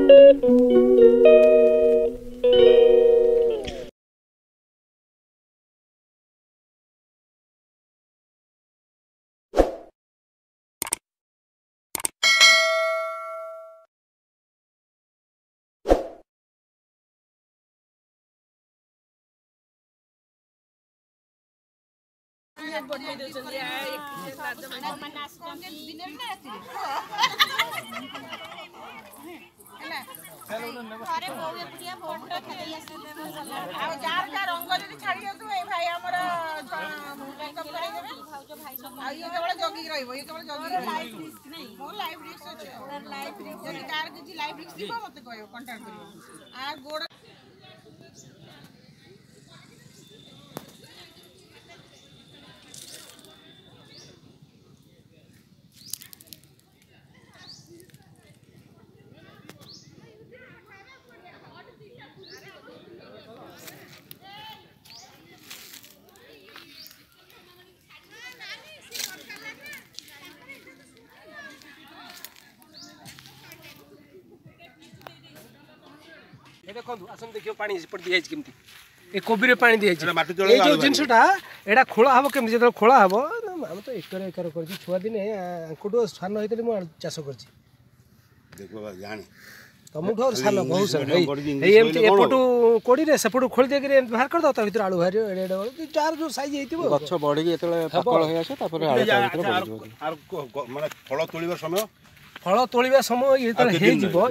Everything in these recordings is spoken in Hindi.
देखो आसन देखियो पानी पड़ दिया केमती ए कोबी रे पानी दिया ए जो जिनसटा एडा खोला हबो केमती जतो खोला हबो हम तो एकर एकर करछि छुआ दिन अंकुडो सान होइतले मु चाष करछि देखो जाने तमुठो सान बहुत सान ए एमती एपटू कोडी रे सपटू खोल दे के बाहर कर दो ता भीतर आलू भारियो एडे एडे चार जो साइज हेतिबो गछ बढी के एतले पकळ होय आछे तापर आलू ता भीतर बढी आर माने फल तोलिबा समय फल तोलिबा समय एतले हे जिवो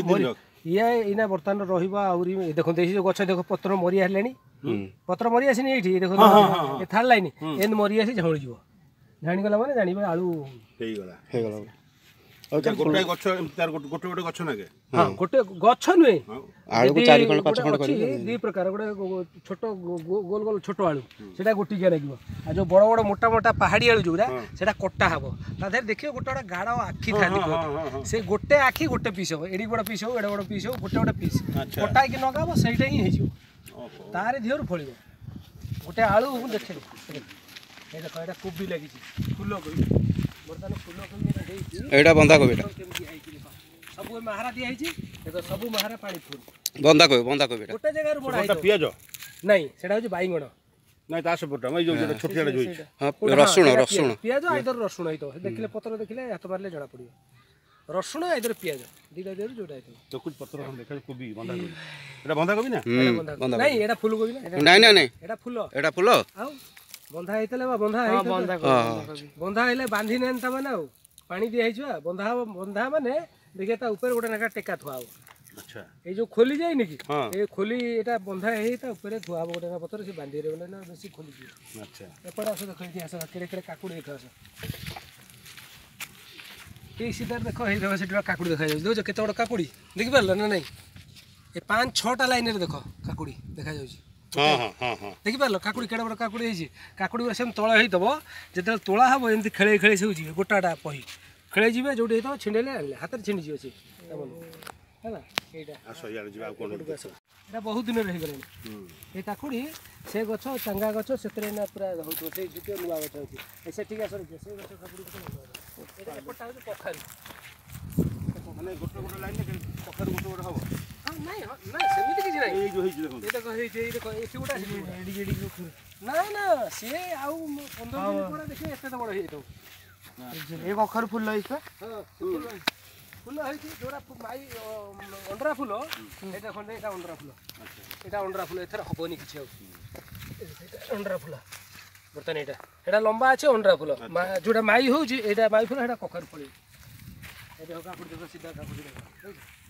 ये इना बर्तमान रहिबा आउरी देखो देसी जो गछ देखो पत्र मरि आलेनी पत्र मरि आसिनी एठी देखो ए थार लाइन एन मरि आसी झौଳି जिवो जानि गला माने जानिबा आलू हेई गला गोटे गछ तार गोटे गोटे गछ ना के हां गोटे गछ नुए आलू को चारि खंड पांच खंड करी दी प्रकार गोटे छोटो गोल गोल छोटो आलू सेटा गोटी के लागिवो आ जो बड़ बड़ मोटा मोटा पहाड़ी आलू जोरा सेटा कट्टा हबो ताधर देखियो गोटे गोटे गाढ़ आखी थाली से गोटे आखी गोटे पीस हो एडी बड़ पीस हो एडे बड़ पीस हो गोटे गोटे पीस कटा के नगाबो सेटा ही हेजिवो तारे धियर फळिवो गोटे आलू देखे ए देखो एटा कोबी लागी फूल कोबी बर्तन फूल कोबी एटा बंधा कोबी सब महारा दिया देखो सब महारा पानी फुल बंधा कोबी गोटे जगह बड़ा है पियाज नहीं सेटा हो बाईगण नहीं ता सपोटा मैं जो छोटियाडा जोई हां रसुण पियाज आइदर रसुण है तो देखले पत्र देखले हाथ मारले जड़ा पड़ियो रसुण आइदर पियाज दीटा देर जोटा है तो कुछ पत्र हम देखा कोबी बंधा कोबी एटा बंधा कोबी ना नहीं एटा फूल कोबी ना नहीं एटा फूल आ बंधा हेतले बा बंधा है बंधा हेले बांधी नेन त माने पानी दिया हिजवा बंधा माने देखिए ता ऊपर गोटे नाका टेका थुआ अच्छा ए जो खोली जाय नि कि ए खोली एटा बंधा हे ता ऊपर थुआ गोटे ना पतर से बांधी रे ना बेसी खोली जी अच्छा एपड़ आस देखो इतिहास केड़े केड़े काकुड़ी देखो आस ए सीधा देखो हे देखो सेटा काकुड़ी देखा जाउ देखो केते बड़ काकुड़ी देखि परला ना नहीं ए 5-6 टा लाइन रे देखो काकुड़ी देखा जाउ हां देखि परला काकुड़ी केड़े बड़ काकुड़ी हे काकुड़ी सेम तोळा हेई दबो जेते तोळा हबो एमती खेळे खेळे सेउची गोटाटा पही खेळे जीवे जोडी हेतो छिंडेले हाथ रे छिंडी जीवे से हैला एटा आसो यार जीवा कोन एटा बहुत दिन रहि गले ए काकुड़ी से गछ चंगा गछ सेतरे ना पूरा होतो से जिते नुवा गछ होती ऐसे ठीक है सर से गछ काकुड़ी एटा एपटा हो पोखरी माने गोटे गोटे लाइन ने पोखरी गोटे गोटे हबो नहीं नहीं सेमिति किछ नहीं ए जो हेई देखो ए देखो हेई देखो एठी गोटा एडी एडी ना ना से आउ 15 दिन पर देखे एते बड़ हेई तो ए कखर फूल लई छ हां फूल है कि जोरा माई अंडरा फूल एटा खंडे एटा अंडरा फूल एटा अंडरा फूल एथर हबोनी किछ अंडरा फूल बर्तन एटा लंबा আছে अंडरा फूल जोटा माई हो जी एटा माई फूल एटा कखर फूल ए देखो काकुड़ी देखो सीधा काकुड़ी देखो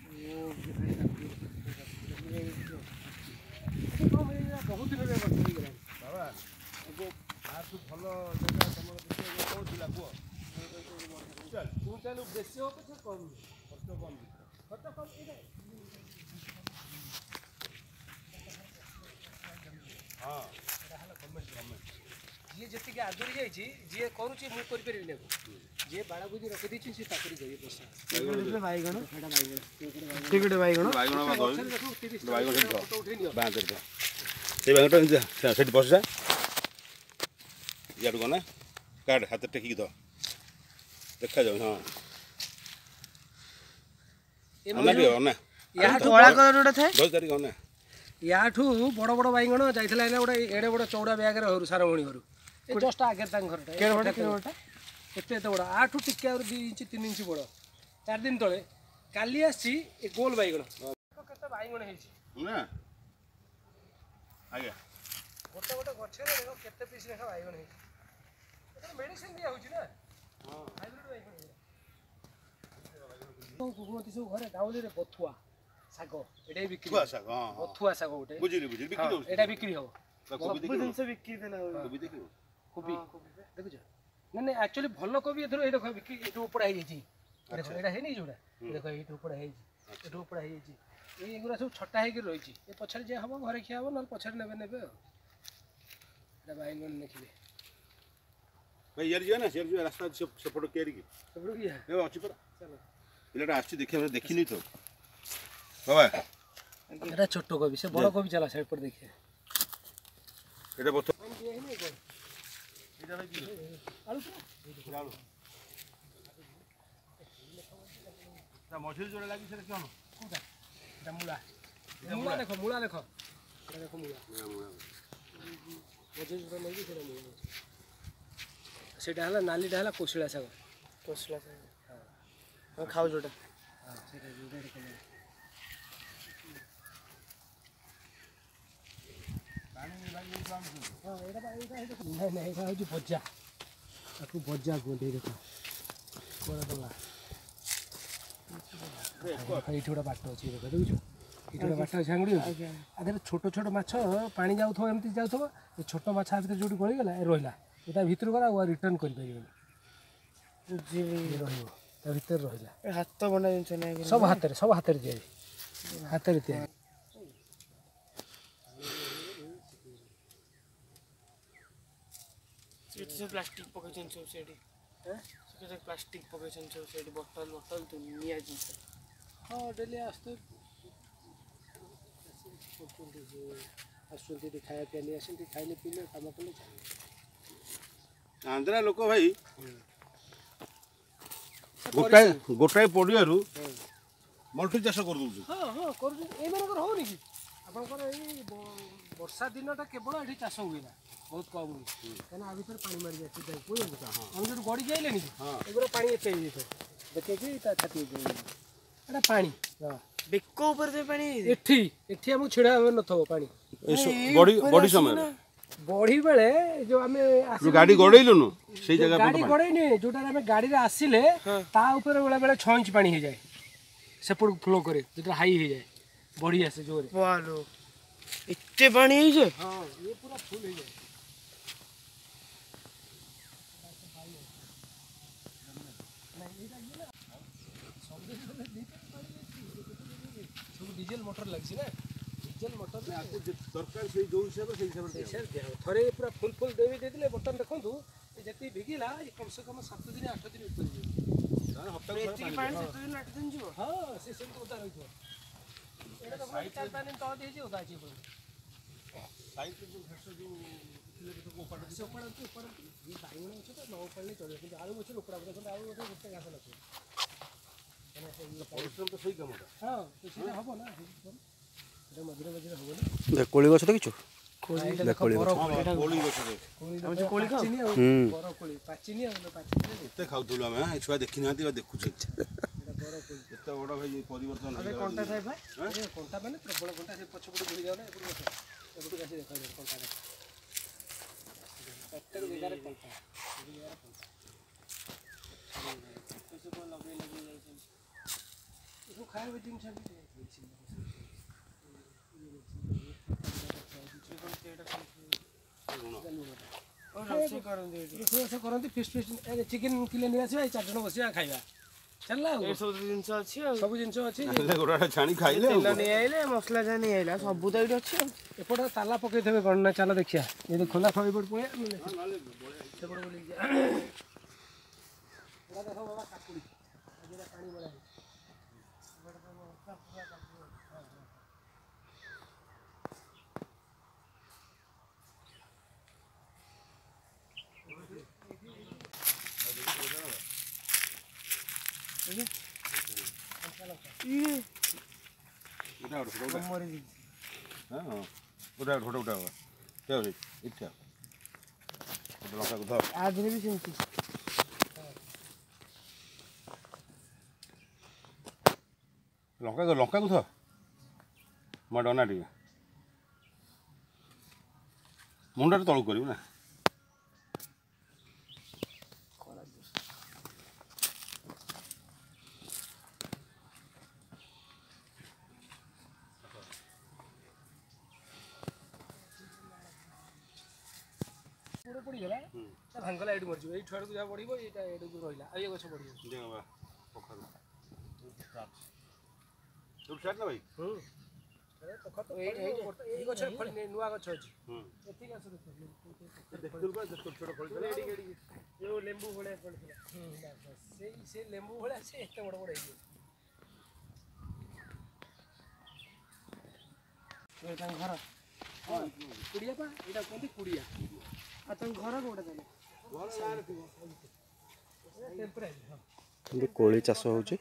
बहुत दिन रे बर्तन गला बाबा एगो आर तू भलो जगह तमर देखो कोन दिला को चल तू चल बेसी हो तो कम खर्च कम इधर हां एटा हला गवर्नमेंट जे जति के आदरी जाई छी जे करूची मु करि परिबि ने जे बाळा बुझी रखि दी छी से ताकरी गई पैसा बाईगण एटा बाईगण टिकट बाईगण बाईगण दो बाईगण बा कर दे से बाईगण सेट बस जा यार गना काट हाथ टेकी दो देखा जाओ हां ए कला कलर गोटे थाए 10 तारिख ना याठू बड़ बड़ बैगण जाइला एना गोटे एडे बड़ चौड़ा बैग रे हरु सारमणी हरु ए जस्ट आगे तांग घरटा एते एते बड़ आठू टिके और 2 इंच 3 इंच बड़ 4 दिन तले काली आसी ए गोल बैगण केते बैगण हेछि ना आगे गोटे गोटे गछे रे देखो केते पीस लेखा बैगण हेछि एटा मेडिसिन दिया होछि ना हां हाइब्रिड बैगण तो कुकुमती सब घरे गाउली रे बथुआ सागो एटा बिक्री बथुआ साग हां बथुआ सागो उठे बुझिली बिक्री हो एटा बिक्री हो कोबी देखियो जिनस बिक्री देला कोबी देखियो कोबी देखुछ नहीं एक्चुअली भल कोबी एथरो ए देखो बिक्री एटू ऊपर आइ जाई देखो एटा हे नहीं जोडा देखो एटू ऊपर आइ जाई एटू ऊपर आइ जाई ए गुरा सब छटा हे के रहिछि ए पछर जे हबो घरे खियाबो न पछर नेबे नेबे एटा बाइगन देखिबे भाई यार जो ना शेर जो रास्ता से फोटो केरी की सब रुक गया ए अछि पर चलो पिलाटा आछि देखि देखिनी तो बाबा एटा छोटो कोबी से बड़ कोबी चला साइड पर देखिए एटा बतो आलू ता मछली जोड़ा लागी से कोन कोटा एटा मुला देखो मुला देखो एटा देखो मुला मजे जोड़ा नहीं सेटा मुला सेटा हला नालीटा हला कोसला साग हां खाओ जोटा हां सेटा जोड़ा कलर नहीं नहीं एटा होची बज्जा ताकू बज्जा गोंडे देखो कोरा दला एठी गोटा बाट अछि देखो देखुछ एठी गोटा बाट झांगड़ी आधे छोट छोट माछ पानी जाउथो एमती जाउथो ए छोट माछ आधे जोडी गळी गेला ए रोइला एटा भीतर गला और रिटर्न कर परिबो जी रहिबो ता भीतर रहिला हाथ बना जिनस नाही सब हाथ रे जे हाथ रे ते से प्लास्टिक पकेछन सब सेडी से प्लास्टिक पकेछन सब सेडी बोतल तो निया जिनस हां डेली आस्ते आसुंती खाया पिया नहीं आसुंती खाइले पीले काम कले आंध्रा लोक भाई गोटाए पड़ियारू मल्टी चाष कर दउछु हाँ हाँ कर ए मानकर होनी कि आपनकर ए वर्षा दिनटा केवल एठी चाष हुए ना बहुत कम हुए कहना आ भीतर पानी मार जाए सीधा कोई हम जो गड़ी जाइले नी एगरो पानी एते ही देखे कि ता छाती एटा पानी हां बेको ऊपर से पानी एठी एठी हम छिड़ा हम नथो पानी बड़ी समय बड़ी बेले जो हमें जो गाड़ी गड़ेइलु न सेई जगह पर गाड़ी गड़े नहीं जोटा हमें गाड़ी रे आसीले ता ऊपर बेले बेले 6 इंच पानी हो जाए सेपड़ फ्लो करे जेटा हाई हो जाए बढ़िया से जोरे वालो इतने पानी है जे हां ये पूरा फुल हो जाए सब डीजल मोटर लगी ना डीजल मोटर में आपको सरकार से जो हिसाब से थरे पूरा फुल फुल देवी दे दिले बटन देखंतु जति भिगिला कम से कम 7 दिन 8 दिन ऊपर जीव हफ्ता इतनी पानी 7 दिन 8 दिन जीव हां से सेम उतार होइतो एटा तो 4-5 दिन तो देजी होता छी साइड जो घास जो किले तो ऊपर से ऊपर ये बाइगण ଅଛି ତ ନ ପଡିଲେ ଚଳିବ କିନ୍ତୁ ଆଳୁ ଗଛ ଲୋକଡ଼ା କିନ୍ତୁ ଆଳୁ ଗଛ ଗୋଟେ ଘାସ ନଥିବ ପରିଶ୍ରମ ତ ସେଇ କାମଟା ହଁ ସେଟା ହବ ନା এটা মধ্যে মধ্যে হবে না দেখ কোলি গছ দেখিছো কোলি কোলি কোলি গছ রে আমি কোলি খাও বড় কোলি পাচিনি আর পাচিনি এতে খাউতুলু আমি ছুয়া দেখি নাতি বা দেখুছি এত বড় ভাই পরিবর্তন আরে কোনটা থাই ভাই এ কোনটা মানে প্রবল কোনটা সে পছপড়ে ঘুরি যাও না এপড় গছ এপড় কাছে দেখা যায় কোনটা প্রত্যেক জায়গায় কোনটা কিছু কোন লগে যাইছেন এসব খাইবে জিনিস আমি करती फिस्ट फिस्ट चिकेन किले नहीं आस 4 जन बस खाଇବା चलला सब जिंस अछि सब जिंस अछि गोराटा छाणी खाइले तेल नहीं आइले मसला जा नहीं आइला सब तो एठी अछि एपट ताला पकई देबे गणना चला देखिया ये खोला खाई पड़ पळे से बड़ बोली जा पूरा देखो बाबा काकुड़ी जेरा पानी बड़ा है এটা ওটা ওটা ମରି ଯାଇଛି হ্যাঁ ওটা ওটা ওটা ঠিক আছে ইচ্ছা লঙ্কাକୁ ধর ଆ ଦେହରେ ବି ସେମିତି ଲଙ୍କାକୁ ଧର ମୋ ଡନା ଟିକେ ମୁଣ୍ଡରେ ତଳକୁ କରିବୁ ନା ପୁରା ପଡ଼ିଗଲା ତା ଭାଙ୍ଗଲା ଏଇଠି ମରିଯିବ ଏଇ ଛୁଆକୁ ଯାହା ପଡ଼ିବ ଏଇଟା ଏଇଠୁ ରହିଲା ଆଉ ଏ ଗଛ ପଡ଼ିବ ପୋଖରୀ ଷ୍ଟାର୍ଟ ନା ଭାଇ ଏଇ ଗଛରେ ଫଳି ନୂଆ ଗଛ ଅଛି ଏତିକି ଗଛ ଯୋଉ ଲେମ୍ବୁ ଭଳିଆ ପଡ଼ିଥିଲା ସେ ଲେମ୍ବୁ ଭଳିଆ ସେ ଏତେ ବଡ଼ ବଡ଼ ହେଇଯିବ ତାଙ୍କ ଘର କୁଡ଼ିଆ ପା ଏଇଟା କୁହନ୍ତି କୁଡ଼ିଆ ଆଉ ତାଙ୍କ ଘର କୋଉଟା ତାହେଲେ କିନ୍ତୁ କୋଳି ଚାଷ ହେଉଛି।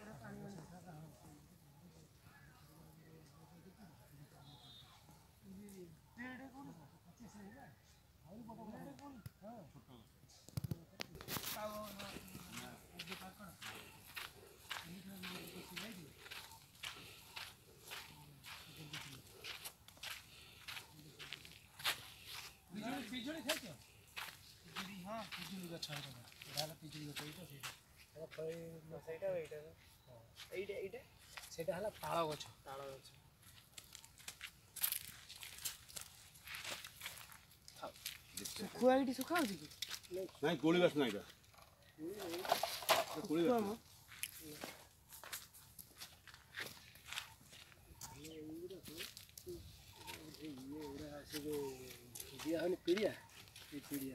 ପିଜୁଳି ଖାଇଛ ହଁ ପିଜୁଳି ଗଛ ଏଇଟା ହେଲା ପିଜୁଳି ଗଛ ଏଇଟା ସେଇଟା ଏଇଟା ସେଇଟା ହେଲା ତାଳ ଗଛ ଶୁଖୁଆ ଏଇଠି ଶୁଖା ହେଉଛି କି ନାଇଁ କୋଳି ବାସ ନାଇଁ କୋଳି ବାସ ସେ ଯେଉଁ ଦିଆ ହଉନି ପିଡ଼ିଆ ଏ ପିଡ଼ିଆ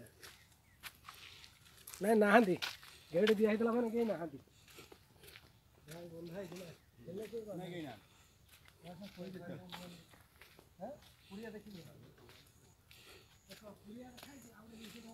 ନାଇଁ ନାହାନ୍ତି ଗେଟ୍ ଦିଆ ହେଇଥିଲା ମାନେ କେହି ନାହାନ୍ତି ବନ୍ଧା ହେଇଥିଲା ପୁଡ଼ିଆ ଦେଖିବି ପୁଡ଼ିଆ ଖାଇଛି ଆଉ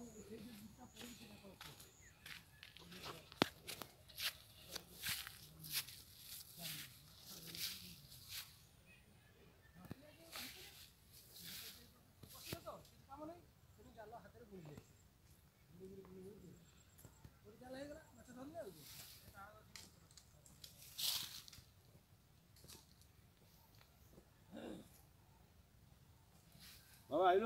ବାବା ଆଇଲ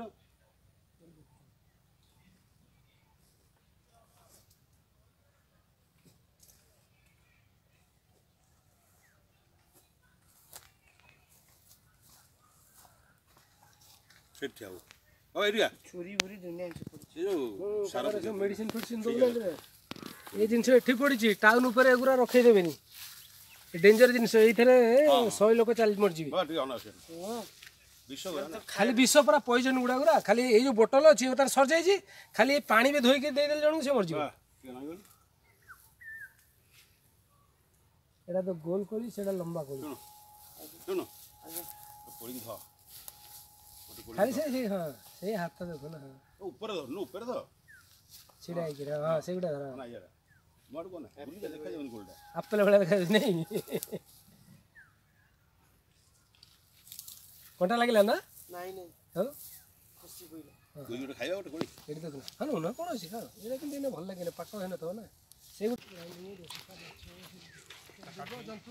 ସେଠି ଆଉ ବାବା ଏରିଆ ଛୁରୀ ବୁରି ଦୁନିଆ ଜିନିଷ ପଡୁଛି ସେ ଯୋଉ ସାର ମେଡିସିନ ଫେଡିସିନ ଦଉନାହାନ୍ତି ଏ ଜିନିଷ ଏଠି ପଡ଼ିଛି ଟାଉନ ଉପରେ ଏଗୁଡ଼ା ରଖେଇଦେବେନି ଡେଞ୍ଜର ଜିନିଷ ଏଇଥିରେ 100 ଲୋକ ଚାଲି ମରିଯିବେ ବାବା ଟିକେ ଅନାସ ବିଷ ଖାଲି ବିଷ ପରା ପଇଜନ ଗୁଡ଼ା ଖାଲି ଏଇ ଯୋଉ ବୋଟଲ ଅଛି ତାର ସରିଯାଇଛି ଖାଲି ପାଣି ବି ଧୋଇକି ଦେଇଦେଲେ ଜଣକୁ ସେ ମରିଯିବ ଏଇଟା ତ ଗୋଲ କୋଳି ସେଇଟା ଲମ୍ବା କୋଳି ଶୁଣ କୋଳିକି ଧର ଖାଲି ସେ ହଁ ସେଇ ହାତ ଦେଖୁ ନା ଉପରେ ଧର ଉପରେ ଧର ଛିଡ଼ା ହେଇକି ହଁ ସେଗୁଡ଼ା ଧର ନା ଇଆଡ଼େ ମୋ ଆଡ଼କୁ ନା ବୁଲିକା ଦେଖାଯାଉନି କୋଳିଟା ଆପେଲ ଭଳିଆ ଦେଖାଯାଉଛି ନାଇଁ କଣ୍ଟା ଲାଗିଲା ନା ନାଇଁ ନାଇଁ ହଉ ଖସି ପଇଲା ଗୋଟେ ଖାଇବା ଗୋଟେ କୋଳି ଏଠି ଦେଖୁନ ହଁ ନୁହଁ କ'ଣ ଅଛି ହଁ ଏଇଟା କିନ୍ତୁ ଏଇନା ଭଲ ଲାଗେନି ପାକ ହେଇନଥିବ ନା ସେ ଜନ୍ତୁ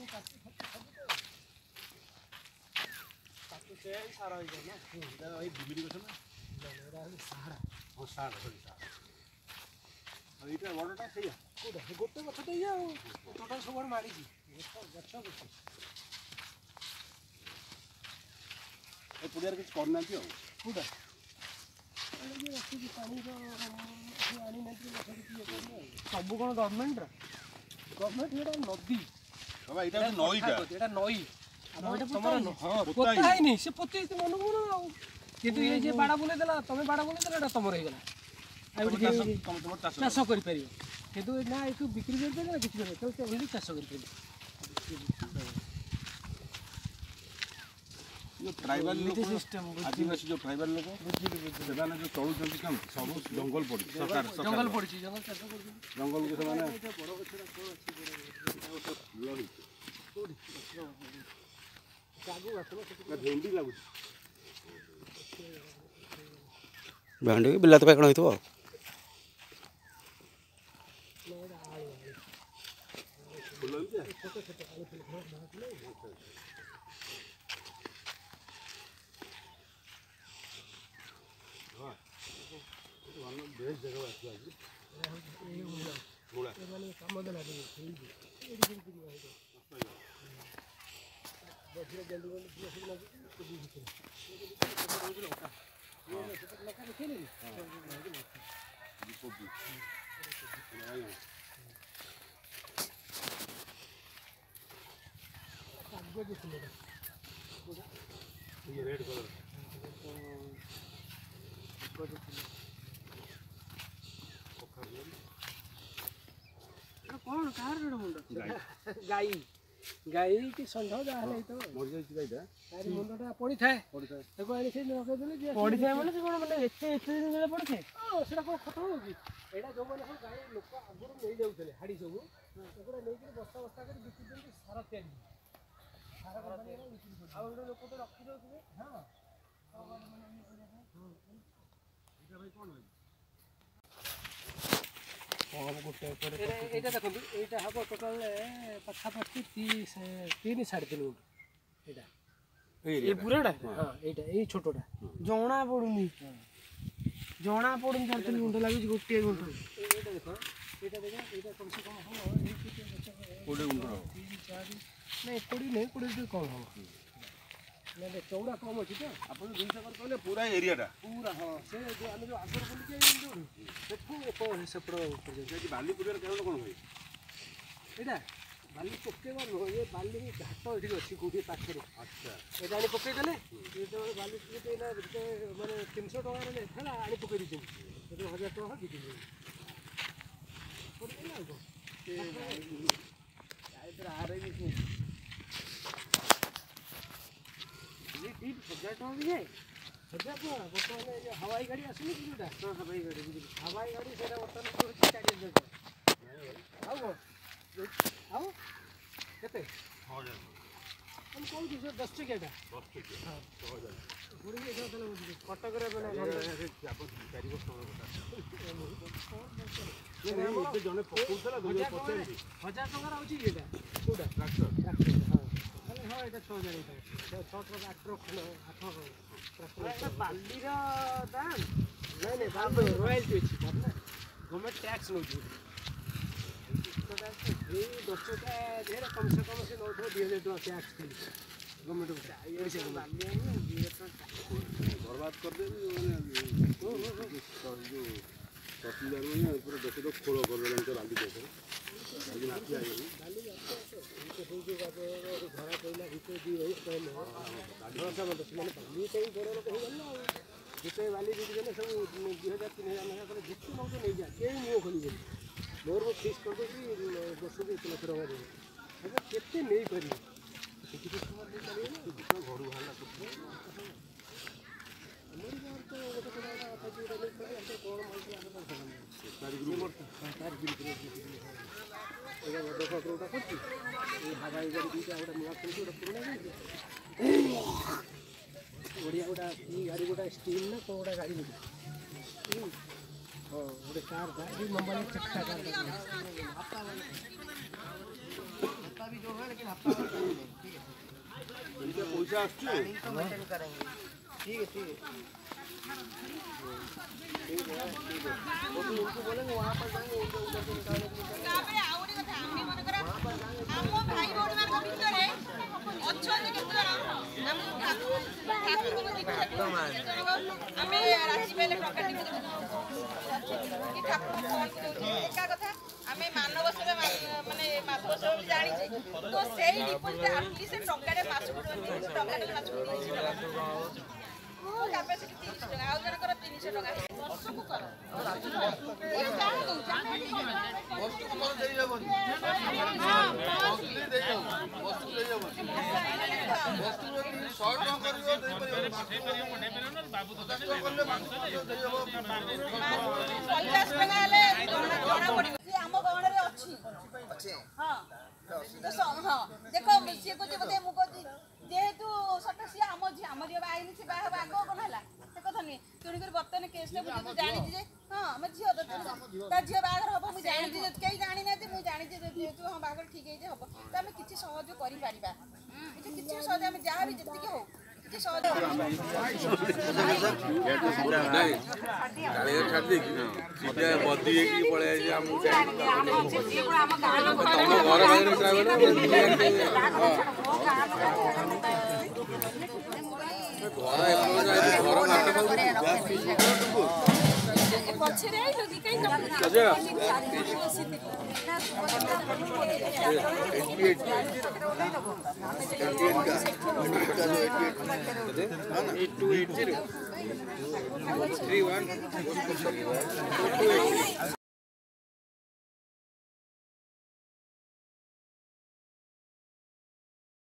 ସାର ହେଇଯାଏ ନା ଏଇ ବିବିଡ଼ି ଗଛ ନା ସାହାରା ହଁ ସାର ସରି ସାର ଆଉ ଏଇଟା ବଡ଼ଟା ସେଇଆ କୋଉଟା ଗୋଟେ ଗଛ ତ ଇଏ ଆଉ ଟୋଟାଲ ସବୁଆଡ଼େ ମାଡ଼ିଛି ଗଛ ଗୋଟେ ଏ ପଡ଼ିଆରେ କିଛି କରୁନାହାନ୍ତି ଆଉ କୋଉଟା ରଖିଛି ପାଣିର ଆଣିନାହାନ୍ତି ଗଛ କିଛି ଇଏ କରୁନି ଆଉ ସବୁ କ'ଣ ଗଭର୍ଣ୍ଣମେଣ୍ଟର ଗଭର୍ଣ୍ଣମେଣ୍ଟ ଏଇଟା ନଦୀ ବାବା ଏଇଟା ହଉଛି ନଈଟା ଏଇଟା ନଈ ତମର ହଁ ପୋତା ହେଇନି ସେ ପୋତି ମନକୁ ମନ ଆଉ କିନ୍ତୁ ଇଏ ଯିଏ ବାଡ଼ା ବୁଲେଇ ଦେଲା ତମେ ବାଡ଼ା ବୁଲେଇ ଦେଲା ଏଇଟା ତମର ହେଇଗଲା ଆଉ ଚାଷ କରିପାରିବ କିନ୍ତୁ ନା ଏଠୁ ବିକ୍ରି କରିପାରିବ ନା କିଛି କରିପାରିବ ତାହେଲେ ଓନ୍ଲି ଚାଷ କରିପାରିବ जो ट्राइबल लोग आदिवासी जो ट्राइबल लोग ସେମାନେ जो ଚଳୁଛନ୍ତି କେମିତି ସବୁ ଜଙ୍ଗଲ ପଡ଼ିଛି ସରକାର ଜଙ୍ଗଲ ପଡ଼ିଛି ଜଙ୍ଗଲ ଚାଷ କରୁଛନ୍ତି ଜଙ୍ଗଲକୁ ସେମାନେ ଭେଣ୍ଡି ଲାଗୁଛି ଭେଣ୍ଡି କି ବିଲାତି ବାଇଗଣ ହେଇଥିବ ଆଉ ରେଡ୍ କଲର କ'ଣ କାହାର ମୁଣ୍ଡ ଗାଈ ଗାଈ କି ଷଣ୍ଢ ଯାହା ହେଲେ ହେଇଥିବ ମରିଯାଇଛି ଗାଈଟା ତାରି ମୁଣ୍ଡଟା ପଡ଼ିଥାଏ ତାକୁ ଆଣି ସେଠି ଲଗେଇଦେଲେ ପଡ଼ିଥାଏ ମାନେ ସେ କ'ଣ ମାନେ ଏତେ ଦିନ ବେଳେ ପଡ଼ିଥାଏ ସେଟା କ'ଣ ଖତ ହବ କି ଏଇଟା ଯେଉଁମାନେ ସବୁ ଗାଈ ଲୋକ ଆଗରୁ ନେଇଯାଉଥିଲେ ହାଡ଼ି ସବୁ ସେଗୁଡ଼ା ନେଇକିରି ବସ୍ତା ବସ୍ତା କରି ବିକି ଦିଅନ୍ତି ସାର ତିଆରି ସାର କମ୍ପାନୀରେ ବିକ୍ରି କରନ୍ତି ଆଉ ଗୋଟେ ଲୋକ ତ ରଖିଦେଉଥିବେ ହଁ এইটা দেখুন এইটা হব টোটাল পাখাপাখি 3-3.5 গুণ এটা ଏ ପୁରାଟା হ্যাঁ এইটা এই ছোটটা ଜଣା ପଡ଼ୁନି 4-3 ଗୁଣ୍ଠ ଲାଗୁଛି ଗୋଟିଏ ଗୁଣ୍ଠ এইটা দেখো এটা দেখো এটা কমসে কম হব এই কিছু বচ্চা 20 গুণ্ଠ হବ 3-4 नहीं 20 नहीं 20 टे कम हब ना चौड़ा कम अच्छी तो ଆପଣ 200 କରି କହିଲେ ପୁରା ଏରିଆଟା पूरा हाँ से जो आम जो आगर बोलिए सेठू सेपट ସେଠି ବାଲି ପୁରିବାର କାରଣ କ'ଣ ଭାଇ ଏଇଟା ବାଲି ପକେଇବା ନୁହଁ ଏ ବାଲି ଘାଟ ଏଠି ଅଛି କୋଉଠି ପାଖରେ ଆଚ୍ଛା ଏଇଟା ଆଣି ପକେଇଦେଲେ ଯେତେବେଳେ ବାଲି ଏଇଟା ମାନେ 300 ଟଙ୍କାରେ ନେଇଥିଲା ଆଣି ପକେଇ ଦେଇଛନ୍ତି ସେତେବେଳେ 1000 ଟଙ୍କା ବିକି ଦେଇଛନ୍ତି କରିଦେଲେ ଆଉ କ'ଣ ଆରେ ବି 1000 ଟଙ୍କା ବି ଯାଏ 1000 ଟଙ୍କା ବର୍ତ୍ତମାନ ଏ ହୱାଇ ଗାଡ଼ି ଆସୁନି କି ଯୋଉଟା ହଁ ହବାଇ ଗାଡ଼ି ହୱାଇ ଗାଡ଼ି ସେଇଟା ବର୍ତ୍ତମାନ ହେଉଛି 40,000 ଟଙ୍କା ଆଉ କ'ଣ ଆଉ କେତେ ହଜାର ଆମେ କହୁଛୁ ସେ 10 ଚକିଆଟା 10 ଟଙ୍କା ହଁ 6000 ପୁରୀ ଯାଇଥିଲା ତାହେଲେ ବୁଝିଲି କଟକରେ ମାନେ ଆପଣ 4 ବର୍ଷ ଏବେ ଜଣେ ପକଉଥିଲା 1000 ଟଙ୍କାର ହେଉଛି ଏଇଟା କୋଉଟା ଟ୍ରାକ୍ଟର ହଁ ତାହେଲେ ହଁ ଏଇଟା 6000 ହେଇଥାଏ 6 ଟ୍ରକ୍ 8 ଟ୍ରକ୍ ଖଣ୍ଡ 8 ଟ୍ରାକ୍ଟର ବାଲିର ଦାମ ନାଇଁ ନାଇଁ ବାଲି ରୟାଲଟି ଅଛି ତାର ନା ଗଭର୍ଣ୍ଣମେଣ୍ଟ ଟ୍ୟାକ୍ସ ନେଉଛି ଏଇ 10 ଟଙ୍କା ଦେହରେ କମ୍ ସେ କମ୍ ସେ ନେଉଥିବ 2000 ଟଙ୍କା ଟ୍ୟାକ୍ସ ଖାଲି ଗଭର୍ଣ୍ଣମେଣ୍ଟ बर्बाद कर दे जो तहसीलदार मैंने पूरा देश तो खोल कर देना तो राजी देश लेकिन आप आइए ଧରା ପଇଲା ଭିତରେ 2 ବର୍ଷ କହିଲେ ସେମାନେ ବାଲି ପାଇଁ ବଡ଼ ଲୋକ ହେଇଗଲେ ଆଉ ଯେତେ ବାଲି ବିକିଦେଲେ ସବୁ 2000-3000 ଲେଖା করে ଯେତେ ନେଉଛ ନେଇଯା କେହି ମୁହଁ ଖୋଲିବେନି ମୋର ମୁଁ ଫିକ୍ସ କରିଦେଉଛି ବର୍ଷକୁ 1 ଲକ୍ଷ ଟଙ୍କା ଦେବି ଆଚ୍ଛା କେତେ ନେଇପାରିବେ କିଛି ଟଙ୍କା ଦେଇପାରିବେ ଘରୁ ବାହାରିଲା ଆମର ଗାଁରେ ତ ଗୋଟେ କଥା ଅଛି କ'ଣ ଏଇଟା ବଡ଼ ଠାକୁରଟା କରୁଛି ଏଇ ହାବାଇ ଗାଡ଼ି ଦୁଇଟା ଗୋଟେ ନୂଆ କିଣିଛି ଗୋଟେ ପୁରୁଣା କିଣିଛି ଓଡ଼ିଆ ଗୋଟା ଇ ଗାଡ଼ି ଗୋଟା ଷ୍ଟିଲ୍ ନା କ'ଣ ଗୋଟା ଗାଡ଼ି ଗୋଟେ ହଁ ଗୋଟେ କାର୍ଟା ଏଇ ନମ୍ବର ଚେଷ୍ଟା କାର୍ଟା भी जो है लेकिन हफ्ता इनके पैसा आछे मेंटेन करेंगे ठीक है उनको बोलेंगे वहाँ पर जाएंगे उनको उधर से निकालने के लिए ଆମେ ମାନବ ସେବା ମାନେ ମାଧବ ସେବା ବୋଲି ଜାଣିଛେ ତ ସେଇ ଡିପୋଜିଟ୍ ଆଟଲିଷ୍ଟ ଟଙ୍କାଟେ ମାସକୁ ଟଙ୍କାଟେ ମାସକୁ 300 ଟଙ୍କା କାପାସିଟି 30 ଟଙ୍କା ଆଉ ଜଣଙ୍କର 300 ଟଙ୍କା ବର୍ଷକୁ କର ଆମ ଗହଣରେ ଅଛି ହଁ ହଁ ଦେଖ ସିଏ କହୁଛି ବୋଧେ ମୁଁ କହୁଛି ଯେହେତୁ केस ने बुझे तो जानि जे हां हम झियो ता झियो बागर हबो मु जानि जे केई जानि ना जे मु जानि जे तू हम बागर ठीक हे जे हबो त हम किछि सहयोग करि परिबा किछि सहयोग हम जा भी जति के हो किछि सहयोग नहीं गाड़ी छाड़ दे सीधा बदी है कि पळे जे हम तुम घर बाहर पछरे आई लोगी कहीं ट्राइबल